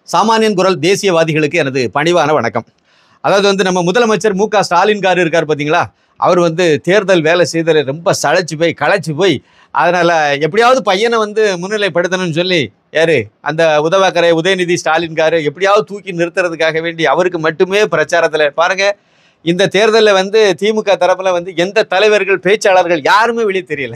சாமானியன் குரல் தேசியவாதிகளுக்கு எனது பணிவான வணக்கம். அதாவது நம்ம முதலமைச்சர் மு.க. ஸ்டாலின் கார் இருக்கார் பார்த்தீங்களா, அவர் தேர்தல் வேலை செய்ததில் ரொம்ப களைச்சு போய் அதனால் எப்படியாவது பையனை முன்னிலைப்படுத்தணும்னு சொல்லி யார் அந்த உதவாக்கரை உதயநிதி ஸ்டாலின் கார் எப்படியாவது தூக்கி நிறுத்துறதுக்காக வேண்டி அவருக்கு மட்டுமே பிரச்சாரத்தில் பாருங்கள். இந்த தேர்தலில் திமுக தரப்பில் எந்த தலைவர்கள் பேச்சாளர்கள் யாருமே வெளியே தெரியல,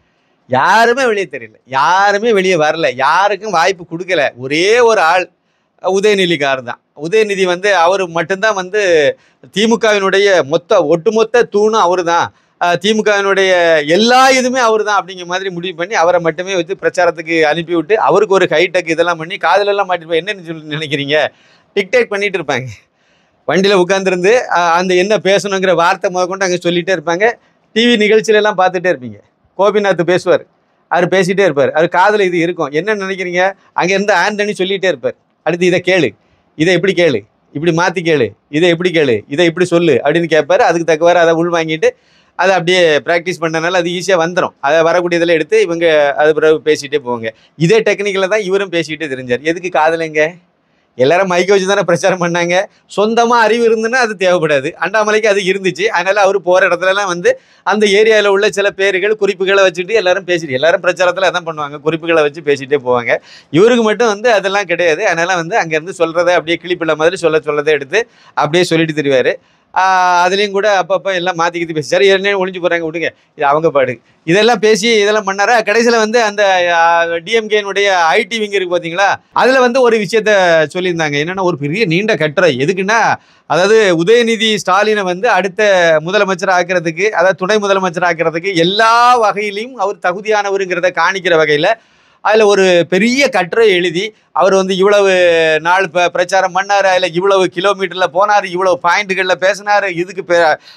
யாருமே வெளியே வரல, யாருக்கும் வாய்ப்பு கொடுக்கல. ஒரே ஒரு ஆள் உதயநிதி கார் தான். உதயநிதி அவர் மட்டும்தான் திமுகவினுடைய ஒட்டுமொத்த தூணும் அவர் தான், திமுகவினுடைய எல்லா இதுவுமே அவர் தான் அப்படிங்கிற மாதிரி முடிவு பண்ணி அவரை மட்டுமே வச்சு பிரச்சாரத்துக்கு அனுப்பிவிட்டு அவருக்கு ஒரு ஹைடெக் இதெல்லாம் பண்ணி காதலெல்லாம் மாட்டிருப்பாங்க. என்னன்னு சொல்லி நினைக்கிறீங்க? டிக்டேக் பண்ணிட்டு இருப்பாங்க. வண்டியில் உட்காந்துருந்து அந்த என்ன பேசணுங்கிற வார்த்தை முதற்கொண்டு அங்கே சொல்லிகிட்டே இருப்பாங்க. டிவி நிகழ்ச்சியிலெல்லாம் பார்த்துட்டே இருப்பீங்க. கோபிநாத் பேசுவார், அவர் பேசிகிட்டே இருப்பார், அவர் காதில் இது இருக்கும். என்ன நினைக்கிறீங்க? அங்கேருந்து ஆண்டனி சொல்லிகிட்டே இருப்பார், அடுத்து இதை கேளு, இதை எப்படி கேளு, இப்படி மாற்றி கேளு, இதை எப்படி கேளு, இதை இப்படி சொல்லு அப்படின்னு கேட்பார். அதுக்கு தக்கவாறு அதை உள் வாங்கிட்டு அதை அப்படியே ப்ராக்டிஸ் பண்ணனால அது ஈஸியாக வந்துடும். அதை வரக்கூடியதில் எடுத்து இவங்க அது பிறகு பேசிகிட்டே போவாங்க. இதே டெக்னிக்கில் தான் இவரும் பேசிக்கிட்டே தெரிஞ்சார். எதுக்கு காதலைங்க? எல்லாரும் மைக்க வச்சு தானே பிரச்சாரம் பண்ணாங்க. சொந்தமாக அறிவு இருந்துன்னா அது தேவைப்படாது. அண்ணாமலைக்கு அது இருந்துச்சு. அதனால் அவர் போகிற இடத்துலலாம் அந்த ஏரியாவில் உள்ள சில பேர்கள் குறிப்புகளை வச்சுட்டு எல்லாரும் எல்லாரும் பிரச்சாரத்தில் அதான் பண்ணுவாங்க, குறிப்புகளை வச்சு பேசிகிட்டே போவாங்க. இவருக்கு மட்டும் அதெல்லாம் கிடையாது. அதனால் அங்கேருந்து சொல்கிறத அப்படியே கிளிப்பிள்ள மாதிரி சொல்லதை எடுத்து அப்படியே சொல்லிட்டு தெரிவார். அதுலேயும் கூட அப்பப்போ எல்லாம் மாற்றிக்கிட்டு பேசி சரி என்ன ஒழிஞ்சு போகிறாங்க விட்டுங்க, இது அவங்க பாடு, இதெல்லாம் பேசி இதெல்லாம் பண்ணாரா. கடைசியில் அந்த டிஎம்கேனுடைய ஐடி விங் இருக்குது பார்த்தீங்களா, அதில் ஒரு விஷயத்த சொல்லியிருந்தாங்க. என்னென்னா ஒரு பெரிய நீண்ட கட்டுரை. எதுக்குன்னா, அதாவது உதயநிதி ஸ்டாலினை அடுத்த முதலமைச்சர் ஆக்கிறதுக்கு, அதாவது துணை முதலமைச்சர் ஆக்கிறதுக்கு எல்லா வகையிலையும் அவர் தகுதியானவருங்கிறத காணிக்கிற வகையில் அதில் ஒரு பெரிய கட்டுரை எழுதி அவர் இவ்வளவு நாள் பிரச்சாரம் பண்ணார், அதில் இவ்வளவு கிலோமீட்டரில் போனார், இவ்வளவு பாயிண்ட்டுகளில் பேசினார். இதுக்கு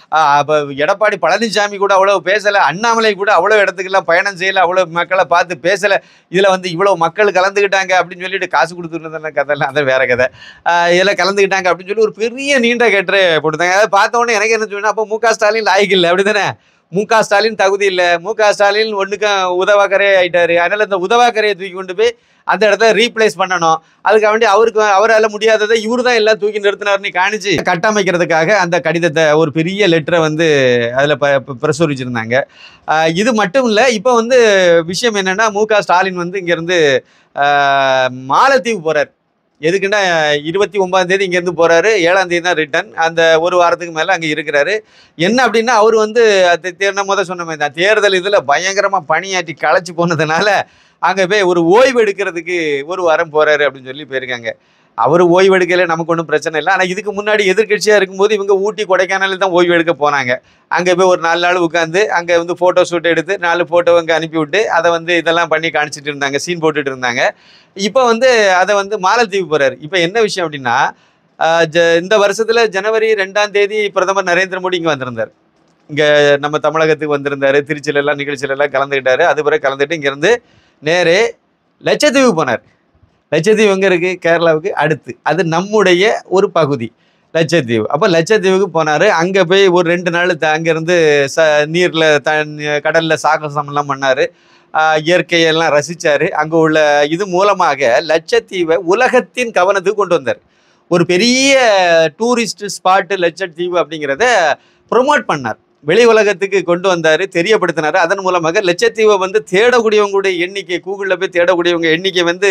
எடப்பாடி பழனிசாமி கூட அவ்வளோ பேசலை, அண்ணாமலை கூட அவ்வளோ இடத்துக்கெல்லாம் பயணம் செய்யலை, அவ்வளோ மக்களை பார்த்து பேசலை, இதில் இவ்வளோ மக்கள் கலந்துக்கிட்டாங்க அப்படின்னு சொல்லிட்டு காசு கொடுத்துருந்த கதையெல்லாம் அதை வேற கதை. இதில் கலந்துக்கிட்டாங்க அப்படின்னு சொல்லி ஒரு பெரிய நீண்ட கட்டுரை போட்டுருந்தாங்க. அதை பார்த்தோன்னே எனக்கு என்ன சொன்னால், அப்போ மு.க. ஸ்டாலின் லாய்க்கு இல்லை அப்படி தானே, மு.க. ஸ்டாலின் தகுதி இல்லை, மு.க. ஸ்டாலின் ஒன்றுக்கும் உதவாக்கரையே ஆகிட்டார். அதனால் இந்த உதவாக்கரையை தூக்கி கொண்டு போய் அந்த இடத்த ரீப்ளேஸ் பண்ணணும். அதுக்காக வேண்டி அவரால் முடியாததை இவர் தான் எல்லாம் தூக்கி நிறுத்தினார்னு காணிச்சு கட்டமைக்கிறதுக்காக அந்த கடிதத்தை ஒரு பெரிய லெட்டரை அதில் பிரசுரிச்சிருந்தாங்க. இது மட்டும் இல்லை, இப்போ விஷயம் என்னென்னா, மு.க. ஸ்டாலின் இங்கேருந்து மாலத்தீவு போகிறார். எதுக்குன்னா 29ஆம் தேதி இங்கேருந்து போகிறாரு, 7ஆம் தேதி தான் ரிட்டர்ன். அந்த ஒரு வாரத்துக்கு மேலே அங்கே இருக்கிறாரு. என்ன அப்படின்னா, அவர் சொன்ன மாதிரி தான் தேர்தல் இதில் பயங்கரமாக பணியாற்றி களைச்சி போனதுனால அங்கே போய் ஒரு ஓய்வு எடுக்கிறதுக்கு ஒரு வாரம் போகிறாரு அப்படின்னு சொல்லி போயிருக்காங்க. அவர் ஓய்வு எடுக்கல, நமக்கு ஒன்றும் பிரச்சனை இல்லை. ஆனால் இதுக்கு முன்னாடி எதிர்கட்சியாக இருக்கும்போது இவங்க ஊட்டி கொடைக்கானல் தான் ஓய்வு எடுக்க போனாங்க. அங்கே போய் ஒரு 4 நாள் உட்காந்து அங்கே ஃபோட்டோ ஷூட் எடுத்து 4 ஃபோட்டோ அங்கே அனுப்பிவிட்டு அதை இதெல்லாம் பண்ணி காணிச்சிட்டு இருந்தாங்க, சீன் போட்டுட்டு இருந்தாங்க. இப்போ அதை மாலத்தீவு போகிறார். இப்போ என்ன விஷயம் அப்படின்னா, இந்த வருஷத்தில் ஜனவரி 2ஆம் தேதி பிரதமர் நரேந்திர மோடி இங்கே வந்திருந்தார். இங்கே நம்ம தமிழகத்துக்கு வந்திருந்தார், திருச்சியிலெல்லாம் நிகழ்ச்சியிலெல்லாம் கலந்துக்கிட்டாரு. அது பிறகு கலந்துட்டு இங்கேருந்து நேரே லட்சத்தீவு போனார். லட்சத்தீவு எங்கே இருக்குது? கேரளாவுக்கு அடுத்து. அது நம்முடைய ஒரு பகுதி லட்சத்தீவு. அப்போ லட்சத்தீவுக்கு போனார். அங்கே போய் ஒரு 2 நாள் அங்கேருந்து நீரில் கடலில் சாகசம்லாம் பண்ணார், இயற்கையெல்லாம் ரசித்தார். அங்கே உள்ள இது மூலமாக லட்சத்தீவை உலகத்தின் கவனத்துக்கு கொண்டு வந்தார். ஒரு பெரிய டூரிஸ்ட் ஸ்பாட்டு லட்சத்தீவு அப்படிங்கிறத ப்ரொமோட் பண்ணார், வெளி உலகத்துக்கு கொண்டு வந்தார், தெரியப்படுத்தினார். அதன் மூலமாக லட்சத்தீவை தேடக்கூடியவங்களுடைய எண்ணிக்கை, கூகுளில் போய் தேடக்கூடியவங்க எண்ணிக்கை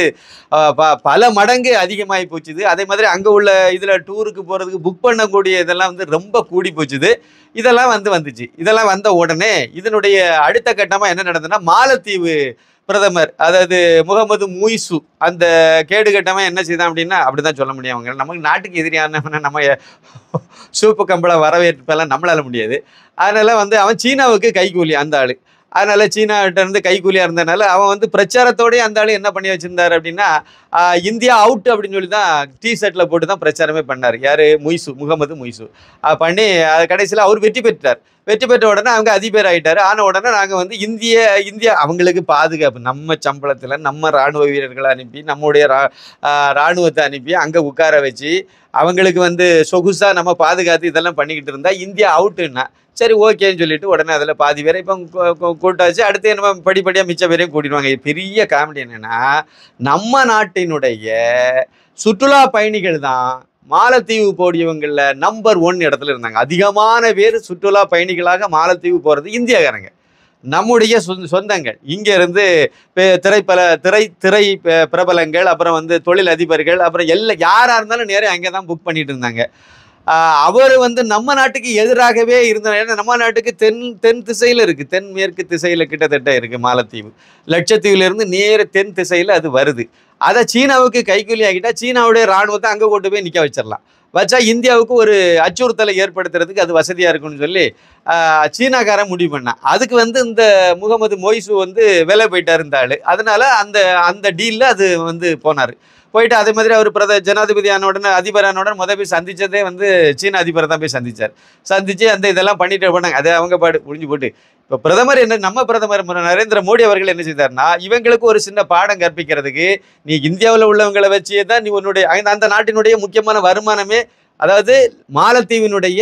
பல மடங்கு அதிகமாகி போச்சுது. அதே மாதிரி அங்கே உள்ள இதில் டூருக்கு போகிறதுக்கு புக் பண்ணக்கூடிய இதெல்லாம் ரொம்ப கூடி போச்சுது. இதெல்லாம் வந்துச்சு. இதெல்லாம் வந்த உடனே இதனுடைய அடுத்த கட்டமாக என்ன நடந்ததுன்னா, மாலத்தீவு பிரதமர் அதாவது முகமது முய்சு அந்த கேடுகட்டமாக என்ன செய்தான் அப்படின்னா, அப்படி தான் சொல்ல முடியும். அவங்க நமக்கு நாட்டுக்கு எதிரியான நம்ம சூப்பு கம்பளை வரவேற்பெல்லாம் நம்மளால முடியாது. அதனால் அவன் சீனாவுக்கு கைக்கூலி அந்த ஆள். அதனால் சீனாவிட்ட இருந்து கைக்கூலியாக இருந்ததுனால அவன் பிரச்சாரத்தோடய அந்த ஆள் என்ன பண்ணி வச்சுருந்தார் அப்படின்னா, இந்தியா அவுட் அப்படின்னு சொல்லி தான் டிஷர்ட்டில் போட்டு தான் பிரச்சாரமே பண்ணார். யார்? முகமது முய்சு பண்ணி கடைசியில் அவர் வெற்றி பெற்றார். வெற்றி பெற்ற உடனே அவங்க அதிபர் ஆகிட்டார். ஆன உடனே நாங்கள் இந்தியா அவங்களுக்கு பாதுகாப்பு, நம்ம சம்பளத்தில் நம்ம இராணுவ வீரர்களை அனுப்பி, நம்முடைய இராணுவத்தை அனுப்பி அங்கே உட்கார வச்சு அவங்களுக்கு சொகுசாக நம்ம பாதுகாத்து இதெல்லாம் பண்ணிக்கிட்டு இருந்தால் இந்தியா அவுட்டுன்னா சரி ஓகேன்னு சொல்லிட்டு உடனே அதில் பாதி பேரை இப்போ கூட்டாச்சு. அடுத்து நம்ம படிப்படியாக மிச்ச பேரையும் கூட்டிடுவாங்க. பெரிய காமெடி என்னென்னா, நம்ம நாட்டில் நாட்டினுடைய சுற்றுலா பயணிகள் தான் மாலத்தீவு போடியவங்கள நம்பர் 1 இடத்துல இருந்தாங்க. அதிகமான பேர் சுற்றுலா பயணிகளாக மாலத்தீவு போறது இந்தியாக்காரங்க, நம்முடைய சொந்தங்கள். இங்க இருந்து திரை பிரபலங்கள், அப்புறம் வந்து தொழில் அதிபர்கள், அப்புறம் யாரா இருந்தாலும் நேரே அங்கேதான் புக் பண்ணிட்டு இருந்தாங்க. அவர் வந்து நம்ம நாட்டுக்கு எதிராகவே இருந்தார். ஏன்னா நம்ம நாட்டுக்கு தென் திசையில இருக்கு, தென்மேற்கு திசையில கிட்டத்தட்ட இருக்கு மாலத்தீவு. லட்சத்தீவுல இருந்து நேர தென் திசையில அது வருது. அதை சீனாவுக்கு கைக்கூலி ஆகிட்டா சீனாவுடைய ராணுவத்தை அங்கே கொண்டு போய் நிற்க வச்சிடலாம். வச்சா இந்தியாவுக்கு ஒரு அச்சுறுத்தலை ஏற்படுத்துறதுக்கு அது வசதியாக இருக்குன்னு சொல்லி சீனாக்காரன் முடிவு பண்ணான். அதுக்கு வந்து இந்த முகமது மொய்சு வந்து வேலை போயிட்டார் இருந்தாள். அதனால அந்த அந்த டீலில் அது வந்து போனார். போயிட்டு அதே மாதிரி அவர் ஜனாதிபதி ஆன உடனே, அதிபர் ஆன உடனே போய் சந்திச்சதே வந்து சீன அதிபரை தான் போய் சந்திச்சார். சந்திச்சு அந்த இதெல்லாம் பண்ணிட்டு போனாங்க. அது அவங்க பாடு புரிஞ்சு போட்டு. இப்போ பிரதமர் என்ன, நம்ம பிரதமர் நரேந்திர மோடி அவர்கள் என்ன செய்தார்னா, இவங்களுக்கு ஒரு சின்ன பாடம் கற்பிக்கிறதுக்கு, நீ இந்தியாவில் உள்ளவங்களை வச்சே தான் நீ உன்னுடைய அந்த நாட்டினுடைய முக்கியமான வருமானமே, அதாவது மாலத்தீவினுடைய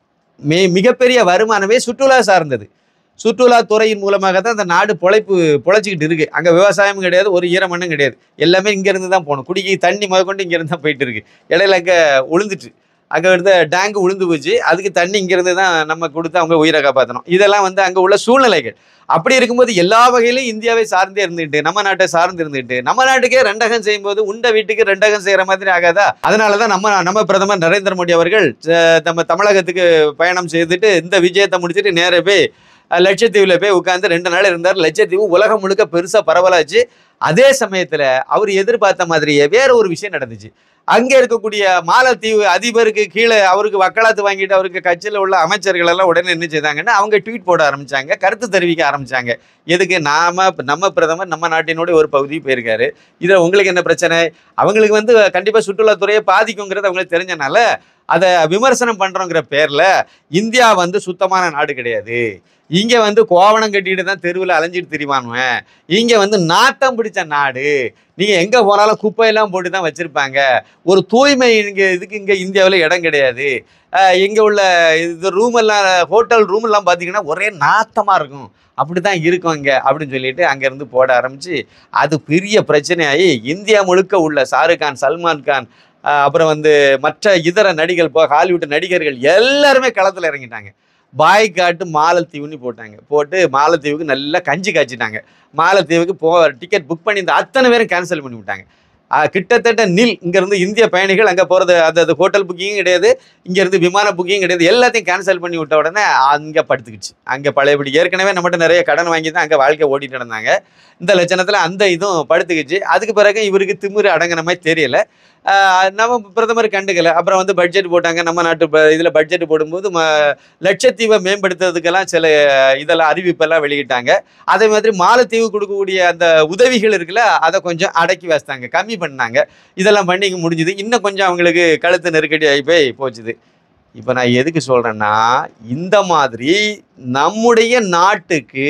மிகப்பெரிய வருமானமே சுற்றுலா சார்ந்தது. சுற்றுலாத்துறையின் மூலமாக தான் அந்த நாடு பொழைச்சிக்கிட்டு இருக்கு. அங்கே விவசாயமும் கிடையாது, ஒரு ஈரமண்ணும் கிடையாது. எல்லாமே இங்கேருந்து தான் போகணும். குடிக்க தண்ணி முதற்கொண்டு இங்கேருந்து தான் போயிட்டு இருக்கு. இடையில அங்கே உளுந்துட்டு, அங்கே இருந்த டேங்கு உளுந்து போச்சு. அதுக்கு தண்ணி இங்கேருந்து தான் நம்ம கொடுத்து அவங்க உயிரை காப்பாற்றணும். இதெல்லாம் வந்து அங்கே உள்ள சூழ்நிலைகள். அப்படி இருக்கும்போது எல்லா வகையிலும் இந்தியாவை சார்ந்தே இருந்துட்டு, நம்ம நாட்டை சார்ந்து இருந்துட்டு, நம்ம நாட்டுக்கே ரெண்டகம் செய்யும்போது உண்ட வீட்டுக்கு ரெண்டகம் செய்கிற மாதிரி ஆகாதா? அதனால தான் நம்ம பிரதமர் நரேந்திர மோடி அவர்கள் நம்ம தமிழகத்துக்கு பயணம் செய்துட்டு இந்த விஜயத்தை முடிச்சுட்டு நேரே போய் லட்சத்தீவுல போய் உட்காந்து 2 நாள் இருந்தார். லட்சத்தீவு உலகம் முழுக்க பெருசா பரவலாச்சு. அதே சமயத்துல அவர் எதிர்பார்த்த மாதிரியே வேற ஒரு விஷயம் நடந்துச்சு. அங்க இருக்கக்கூடிய மாலத்தீவு அதிபருக்கு கீழே அவருக்கு வக்காலத்து வாங்கிட்டு அவருக்கு கட்சியில் உள்ள அமைச்சர்கள் எல்லாம் உடனே என்ன செய்தாங்கன்னா, அவங்க ட்வீட் போட ஆரம்பிச்சாங்க, கருத்து தெரிவிக்க ஆரம்பிச்சாங்க. எதுக்கு? நம்ம பிரதமர் நம்ம நாட்டினுடைய ஒரு பகுதி போயிருக்காரு, இதுல உங்களுக்கு என்ன பிரச்சனை? அவங்களுக்கு வந்து கண்டிப்பா சுற்றுலாத்துறையை பாதிக்குங்கிறது அவங்களுக்கு தெரிஞ்சனால அதை விமர்சனம் பண்றோங்கிற பேர்ல, இந்தியா வந்து சுத்தமான நாடு கிடையாது, இங்க வந்து கோவணம் கட்டிட்டு தான் தெருவில் அலைஞ்சிட்டு திரிவானுவேன், இங்க வந்து நாட்டம் பிடிச்ச நாடு, நீங்க எங்க போனாலும் குப்பையெல்லாம் போட்டு தான் வச்சிருப்பாங்க, ஒரு தூய்மை இதுக்கு இங்க இந்தியாவில் இடம் கிடையாது, இங்க உள்ள இது ரூம் எல்லாம், ஹோட்டல் ரூம் எல்லாம் பார்த்தீங்கன்னா ஒரே நாத்தமா இருக்கும், அப்படிதான் இருக்கும் இங்க அப்படின்னு சொல்லிட்டு அங்கிருந்து போட ஆரம்பிச்சு, அது பெரிய பிரச்சனையாகி இந்தியா முழுக்க உள்ள ஷாருக் கான், சல்மான் கான், அப்புறம் வந்து மற்ற இதர நடிகர்கள், ஹாலிவுட் நடிகர்கள் எல்லாருமே களத்தில் இறங்கிட்டாங்க. பாய்காட்டு மாலத்தீவுன்னு போட்டாங்க. போட்டு மாலத்தீவுக்கு நல்லா கஞ்சி காய்ச்சிட்டாங்க. மாலத்தீவுக்கு டிக்கெட் புக் பண்ணி இந்த அத்தனை பேரும் கேன்சல் பண்ணி விட்டாங்க. கிட்டத்தட்ட இங்கேருந்து இந்திய பயணிகள் அங்கே போகிறது, அது ஹோட்டல் புக்கிங்கும் கிடையாது, இங்கேருந்து விமான புக்கிங் கிடையாது, எல்லாத்தையும் கேன்சல் பண்ணி விட்ட உடனே அங்கே படுத்துக்கிச்சு. அங்கே பழையபடி ஏற்கனவே நம்மகிட்ட நிறைய கடன் வாங்கி தான் அங்கே வாழ்க்கை ஓட்டிகிட்டு இருந்தாங்க. இந்த லட்சணத்தில் அந்த இதுவும் படுத்துக்கிச்சு. அதுக்கு பிறகு இவருக்கு திமிரு அடங்கின மாதிரி தெரியலை. நம்ம பிரதமர் கண்டுக்கலை. அப்புறம் வந்து பட்ஜெட் போட்டாங்க. நம்ம நாட்டு இதில் பட்ஜெட் போடும்போது லட்சத்தீவை மேம்படுத்துறதுக்கெல்லாம் சில இதெல்லாம் அறிவிப்பெல்லாம் வெளியிட்டாங்க. அதே மாதிரி மாலத்தீவு கொடுக்கக்கூடிய அந்த உதவிகள் இருக்குல்ல, அதை கொஞ்சம் அடக்கி வச்சிட்டாங்க, கம்மி பண்ணாங்க. இதெல்லாம் பண்ணி முடிஞ்சுது. இன்னும் கொஞ்சம் அவங்களுக்கு கழுத்து நெருக்கடி ஆகி போய் போச்சுது. இப்போ நான் எதுக்கு சொல்கிறேன்னா, இந்த மாதிரி நம்முடைய நாட்டுக்கு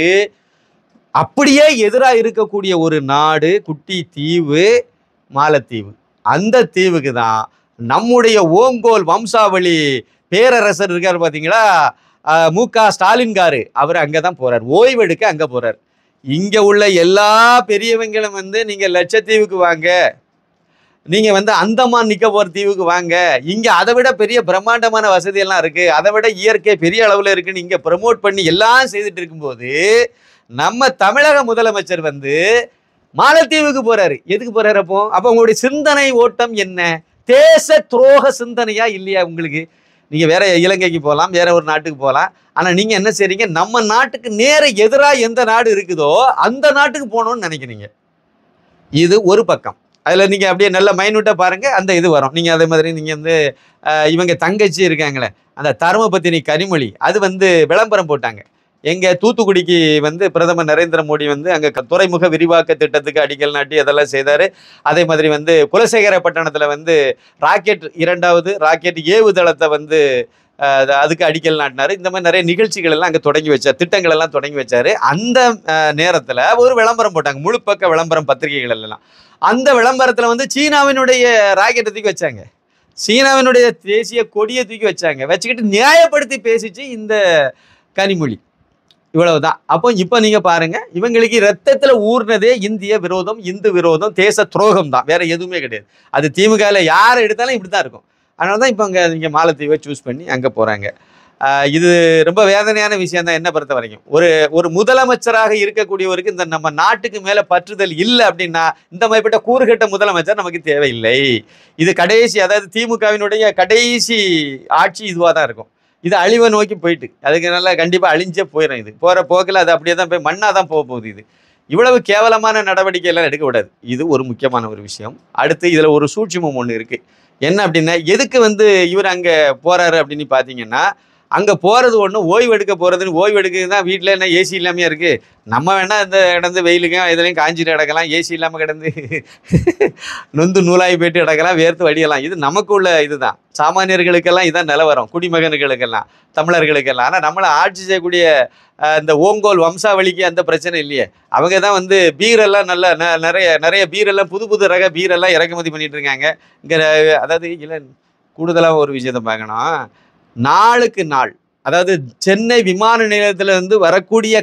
அப்படியே எதிராக இருக்கக்கூடிய ஒரு நாடு, குட்டி தீவு மாலத்தீவு. அந்த தீவுக்கு தான் நம்முடைய ஓங்கோல் வம்சாவளி பேரரசர் இருக்கார் பார்த்தீங்களா, மு.க. ஸ்டாலின் காரு, அவர் அங்கே தான் போகிறார், ஓய்வெடுக்க அங்கே போகிறார். இங்கே உள்ள எல்லா பெரியவங்களும் வந்து நீங்கள் லட்சத்தீவுக்கு வாங்க, நீங்கள் வந்து அந்தமான் நிக்கோபார் தீவுக்கு வாங்க, இங்கே அதை விட பெரிய பிரம்மாண்டமான வசதியெல்லாம் இருக்குது, அதை விட இயற்கை பெரிய அளவில் இருக்குன்னு இங்கே ப்ரமோட் பண்ணி எல்லாம் செய்துட்டு இருக்கும்போது, நம்ம தமிழக முதலமைச்சர் வந்து மாலத்தீவுக்கு போறாரு. எதுக்கு போறாரு? அப்போ உங்களுடைய சிந்தனை ஓட்டம் என்ன? தேச துரோக சிந்தனையா இல்லையா உங்களுக்கு? நீங்க வேற இலங்கைக்கு போகலாம், வேற ஒரு நாட்டுக்கு போகலாம். ஆனா நீங்க என்ன செய்றீங்க? நம்ம நாட்டுக்கு நேர எதிராக எந்த நாடு இருக்குதோ அந்த நாட்டுக்கு போகணும்னு நினைக்கிறீங்க. இது ஒரு பக்கம். அதுல நீங்க அப்படியே நல்ல மைனூட்டா பாருங்க, அந்த இது வரும். நீங்க அதே மாதிரி நீங்க வந்து இவங்க தங்கச்சி இருக்காங்களே, அந்த தர்மபத்தினி கனிமொழி, அது வந்து விளம்பரம் போட்டாங்க. எங்க தூத்துக்குடிக்கு வந்து பிரதமர் நரேந்திர மோடி வந்து அங்கே துறைமுக விரிவாக்க திட்டத்துக்கு அடிக்கல் நாட்டி அதெல்லாம் செய்தார். அதே மாதிரி வந்து குலசேகரப்பட்டணத்தில் வந்து இரண்டாவது ராக்கெட் ஏவுதளத்தை வந்து அதுக்கு அடிக்கல் நாட்டினார். இந்த மாதிரி நிறைய நிகழ்ச்சிகள் எல்லாம் அங்கே தொடங்கி வச்சார், திட்டங்கள் எல்லாம் தொடங்கி வச்சார். அந்த நேரத்தில் ஒரு விளம்பரம் போட்டாங்க, முழுப்பக்க விளம்பரம் பத்திரிகைகள் எல்லாம். அந்த விளம்பரத்தில் வந்து சீனாவினுடைய ராக்கெட்டை தூக்கி வச்சாங்க, சீனாவினுடைய தேசிய கொடியை தூக்கி வச்சாங்க. வச்சுக்கிட்டு நியாயப்படுத்தி பேசிச்சு இந்த கனிமொழி. இவ்வளவுதான். அப்போ இப்போ நீங்க பாருங்க, இவங்களுக்கு ரத்தத்துல ஊர்னதே இந்திய விரோதம், இந்து விரோதம், தேச துரோகம் தான், வேற எதுவுமே கிடையாது. அது திமுகவில் யாரை எடுத்தாலும் இப்படி தான் இருக்கும். அதனால தான் இப்போ இங்கே மாலத்தீவை சூஸ் பண்ணி அங்கே போகிறாங்க. இது ரொம்ப வேதனையான விஷயம் தான் என்ன பொறுத்த வரைக்கும். ஒரு முதலமைச்சராக இருக்கக்கூடியவருக்கு இந்த நம்ம நாட்டுக்கு மேலே பற்றுதல் இல்லை அப்படின்னா இந்த மாதிரிப்பட்ட கூறுகட்ட முதலமைச்சர் நமக்கு தேவையில்லை. இது கடைசி, அதாவது திமுகவினுடைய கடைசி ஆட்சி இதுவாக தான் இருக்கும். இது அழிவை நோக்கி போயிட்டு அதுக்கு நல்லா கண்டிப்பாக அழிஞ்சே போயிடும். இது போகிற போக்கில் அது அப்படியே தான் போய் மண்ணாக தான் போக போகுது. இது இவ்வளவு கேவலமான நடவடிக்கை எல்லாம் எடுக்க விடாது. இது ஒரு முக்கியமான ஒரு விஷயம். அடுத்து இதில் ஒரு சூட்சுமம் ஒன்று இருக்குது. என்ன அப்படின்னா, எதுக்கு இவர் அங்கே போகிறாரு அப்படின்னு பார்த்தீங்கன்னா, அங்கே போகிறது ஒன்று ஓய்வு எடுக்க போகிறதுன்னு, ஓய்வு எடுக்கிறது தான். வீட்டில் என்ன ஏசி இல்லாமையாக இருக்குது? நம்ம வேணால் இந்த கிடந்து வெயிலுக்கும் இதுலையும் காஞ்சிட்டு கிடக்கலாம், ஏசி இல்லாமல் கிடந்து நொந்து நூலாகி போயிட்டு கிடக்கலாம், வேர்த்து வடியலாம். இது நமக்கு உள்ள இதுதான். சாமானியர்களுக்கெல்லாம் இதான் நிலவரம், குடிமகன்களுக்கெல்லாம், தமிழர்களுக்கெல்லாம். ஆனால் நம்மளை ஆட்சி செய்யக்கூடிய இந்த ஓங்கோல் வம்சாவளிக்கு அந்த பிரச்சனை இல்லையே. அவங்க தான் பீரெல்லாம் நல்லா நிறைய பீரெல்லாம் புது ரக பீரெல்லாம் இறக்குமதி பண்ணிட்டு இருக்காங்க இங்கே. அதாவது இல்லை, கூடுதலாக ஒரு விஷயத்தை பார்க்கணும். நாளுக்கு நாள், அதாவது சென்னை விமான நிலையத்திலிருந்து வரக்கூடிய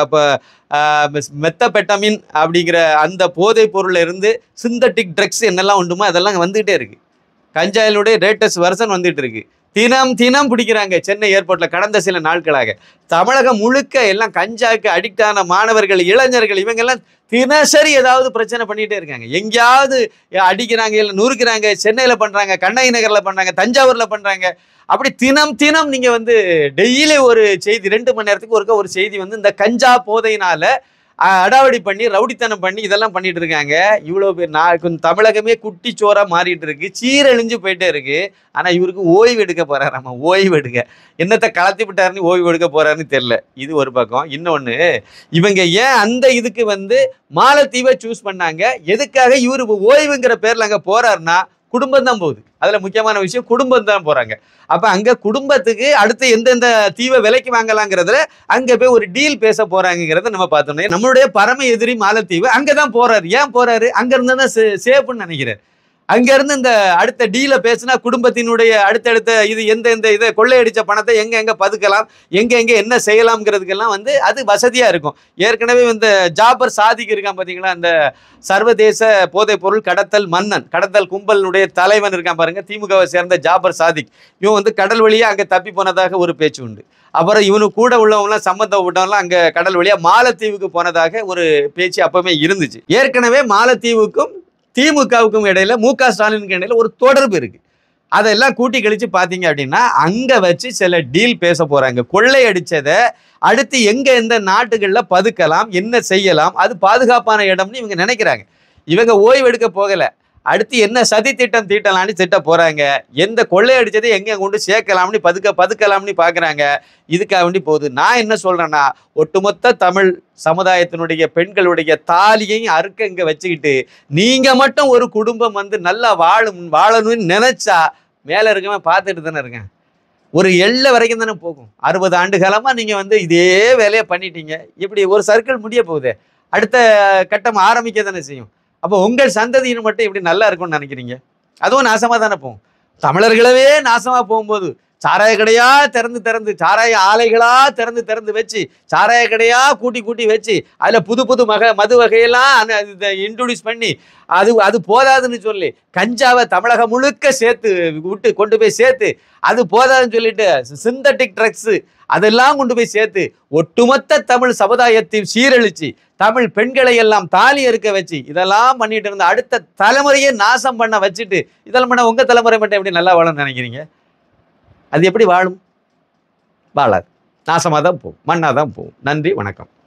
மெத்தபெட்டமின் அப்படிங்கிற அந்த போதைப் பொருளில் இருந்து சிந்தட்டிக் ட்ரக்ஸ் என்னெல்லாம் உண்டுமோ அதெல்லாம் வந்துகிட்டே இருக்கு. கஞ்சாயினுடைய லேட்டஸ்ட் வெர்ஷன் வந்துட்டு இருக்கு. தினம் பிடிக்கிறாங்க சென்னை ஏர்போர்ட்டில். கடந்த சில நாட்களாக தமிழகம் முழுக்க எல்லாம் கஞ்சாவுக்கு அடிக்ட் ஆன மாணவர்கள், இளைஞர்கள், இவங்கெல்லாம் தினசரி ஏதாவது பிரச்சனை பண்ணிகிட்டே இருக்காங்க. எங்கேயாவது அடிக்கிறாங்க, இல்லை நுறுக்கிறாங்க. சென்னையில் பண்ணுறாங்க, கண்ணகி நகரில் பண்ணுறாங்க, தஞ்சாவூரில் பண்ணுறாங்க. அப்படி தினம் நீங்கள் டெய்லி ஒரு செய்தி, 2 மணி நேரத்துக்கு ஒருக்க ஒரு செய்தி இந்த கஞ்சா போதையினால் அடாவடி பண்ணி ரவுடித்தனம் பண்ணி இதெல்லாம் பண்ணிட்டு இருக்காங்க. இவ்வளோ பேர் தமிழகமே குட்டி சோறாக மாறிட்டு இருக்கு, சீரழிஞ்சு போயிட்டே இருக்கு. ஆனால் இவருக்கு ஓய்வு எடுக்க போறாராமா. ஓய்வு எடுக்க என்னத்தை கலத்தி விட்டாருன்னு ஓய்வு எடுக்க போறாருன்னு தெரியல. இது ஒரு பக்கம். இன்னொன்று, இவங்க ஏன் அந்த இதுக்கு மாலத்தீவை சூஸ் பண்ணாங்க? எதுக்காக இவர் ஓய்வுங்கிற பேர்ல அங்கே போறாருன்னா, குடும்பம் தான் போகுது. அதில் முக்கியமான விஷயம், குடும்பம் தான் போகிறாங்க. அப்போ அங்கே குடும்பத்துக்கு அடுத்து எந்தெந்த தீவை விலைக்கு வாங்கலாங்கிறதுல அங்கே போய் ஒரு டீல் பேச போகிறாங்கிறத நம்ம பார்த்தோன்னே, நம்மளுடைய பரம எதிரி மாலத்தீவு அங்கே தான் போகிறாரு. ஏன் போகிறாரு? அங்கே இருந்து தான் சேஃப்னு நினைக்கிறார். அங்கேருந்து இந்த அடுத்த டீலை பேசினா குடும்பத்தினுடைய அடுத்தடுத்த இது எந்த இதை கொள்ளையடித்த பணத்தை எங்கே பதுக்கலாம், எங்கே என்ன செய்யலாம்ங்கிறதுக்கெல்லாம் அது வசதியாக இருக்கும். ஏற்கனவே இந்த ஜாபர் சாதிக் இருக்கான் பார்த்தீங்களா, அந்த சர்வதேச போதைப் பொருள் கடத்தல் மன்னன், கடத்தல் கும்பலினுடைய தலைவன் இருக்கான் பாருங்க, திமுகவை சேர்ந்த ஜாபர் சாதிக். இவன் கடல் வழியாக அங்கே தப்பி போனதாக ஒரு பேச்சு உண்டு. அப்புறம் இவனு கூட உள்ளவங்களாம் சம்மந்தப்பட்டவங்களாம் அங்கே கடல் வழியாக மாலத்தீவுக்கு போனதாக ஒரு பேச்சு அப்பவுமே இருந்துச்சு. ஏற்கனவே மாலத்தீவுக்கும் திமுகவுக்கும் இடையில, மு.க. ஸ்டாலினுக்கு இடையில ஒரு தொடர்பு இருக்கு. அதெல்லாம் கூட்டி கழிச்சு பார்த்தீங்க அப்படின்னா அங்க வச்சு சில டீல் பேச போறாங்க. கொள்ளையடிச்சதை அடுத்து எந்த நாட்டுகளில் பதுக்கலாம், என்ன செய்யலாம், அது பாதுகாப்பான இடம்னு இவங்க நினைக்கிறாங்க. இவங்க ஓய்வு எடுக்க போகலை, அடுத்து என்ன சதி திட்டம் தீட்டலாம்னு திட்ட போறாங்க. எந்த கொள்ளையடிச்சதை எங்கே கொண்டு சேர்க்கலாம்னு பதுக்கலாம்னு பார்க்குறாங்க. இதுக்காக வேண்டி போகுது. நான் என்ன சொல்றேன்னா, ஒட்டுமொத்த தமிழ் சமுதாயத்தினுடைய பெண்களுடைய தாலியையும் அறுக்க இங்கே வச்சுக்கிட்டு நீங்க மட்டும் ஒரு குடும்பம் நல்லா வாழணும்னு நினைச்சா மேலே இருக்கவன் பார்த்துட்டு தானே இருக்கேன். ஒரு எல்லை வரைக்கும் தானே போகும். 60 ஆண்டு காலமாக நீங்கள் இதே வேலையை பண்ணிட்டீங்க. இப்படி ஒரு சர்க்கிள் முடிய போகுது, அடுத்த கட்டம் ஆரம்பிக்க தானே செய்யும். அப்போ உங்கள் சந்ததியின் மட்டும் இப்படி நல்லா இருக்கும்னு நினைக்கிறீங்க? அதுவும் நாசமாக தானே போகும். தமிழர்களவே நாசமாக போகும்போது சாராய கடையா திறந்து சாராய ஆலைகளா திறந்து வச்சு சாராய கடையா கூட்டி வச்சு அதில் புது மது வகையெல்லாம் இன்ட்ரோடியூஸ் பண்ணி அது போதாதுன்னு சொல்லி கஞ்சாவை தமிழகம் முழுக்க சேர்த்து கொண்டு போய் சேர்த்து அது போதாதுன்னு சொல்லிட்டு சிந்தட்டிக் ட்ரக்ஸு அதெல்லாம் கொண்டு போய் சேர்த்து ஒட்டுமொத்த தமிழ் சமுதாயத்தையும் சீரழிச்சு தமிழ் பெண்களை எல்லாம் தாலி அறுக்க வச்சு இதெல்லாம் பண்ணிட்டு இருந்த அடுத்த தலைமுறையை நாசம் பண்ண வச்சுட்டு இதெல்லாம் பண்ண உங்கள் தலைமுறை மட்டும் எப்படி நல்லா வாழணும்னு நினைக்கிறீங்க? அது எப்படி வாழும்? வாழாது. நாசமாக தான் போகும், மண்ணாக தான் போகும். நன்றி, வணக்கம்.